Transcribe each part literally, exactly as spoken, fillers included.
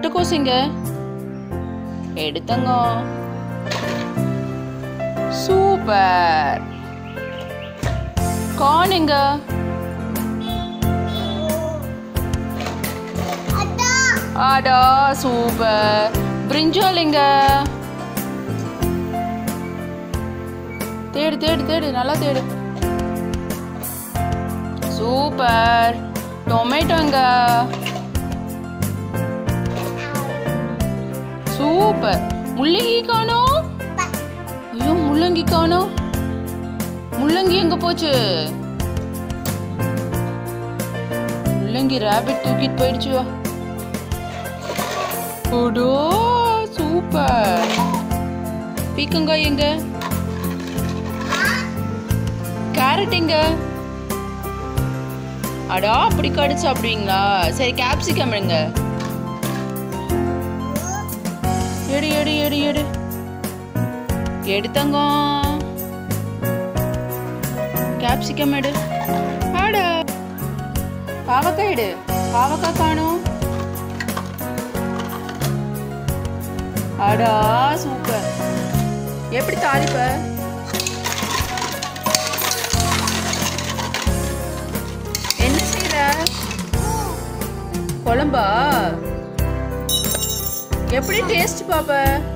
முட்டைக்கோஸ் எங்க? எடுத்தங்க. Super. Corn எங்க? ஆடா சூப்பர். பிரிஞ்சால் எங்க? தேடு தேடு தேடு நல்லா தேடு. சூப்பர். டொமேட்டோ எங்க? சூப்பர். முள்ளங்கி காணோம். ஐயோ முள்ளங்கி காணோம். முள்ளங்கி எங்க போச்சு? முள்ளங்கி ராபிட் தூக்கிட்டு போயிடுச்சு. வா. ஓடோ சூப்பர். பீக்கங்காய் எங்க? கேரட் எங்க? அடா அப்படி கடிச்சு சாப்பிடுவீங்களா? சரி கேப்சிகம் எங்க? எடு எடு எடு எடு எடுத்தங்க. கேப்சிகம் எடு. ஆடா பாவக்காய் எடு. பாவக்காய் காணோம். அடா சூப்பர். எப்படி தாளிப்ப? என்ன செய்யற? குழம்பா? எப்படி டேஸ்ட் பாப்ப?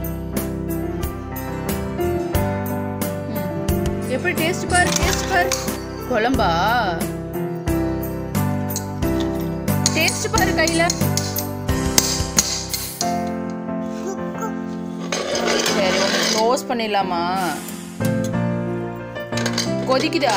எப்படி டேஸ்ட் பாரு டேஸ்ட் பாரு. குழம்பா? டேஸ்ட் பாரு கையில. சரி க்ளோஸ் பண்ணிடலாமா? கொதிக்குதா?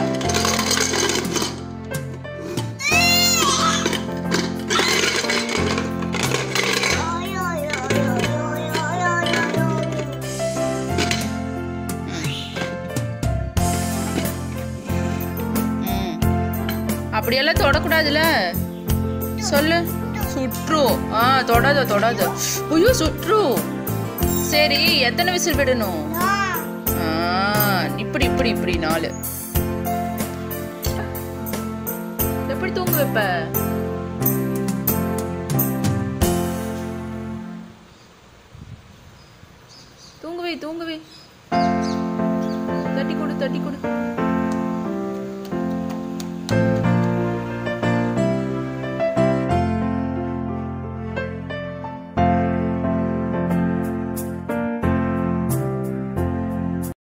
அப்படியெல்லாம் தொடக்கூடாதுல சொல்லு. சுற்றும். ஆ தொடாத தொடாத. ஐயோ சுற்றும். சரி எத்தனை விசில் விடணும்? இப்படி இப்படி இப்படி நாலு. எப்படி தூங்க வைப்ப? தூங்குவே தூங்குவே. தட்டி கொடு தட்டி கொடு.